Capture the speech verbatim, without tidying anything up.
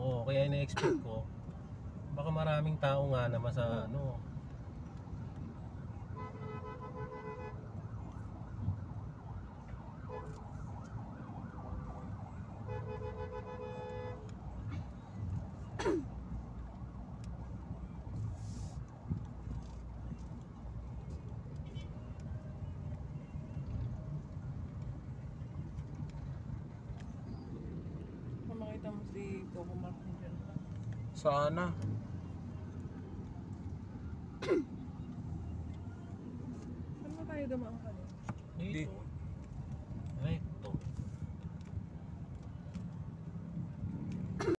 Oo, kaya ina-expect ko baka maraming tao nga naman sa ano. Makita mo si Coco Martin dyan. Sana. Saan ba tayo dumaan kanina? Dito.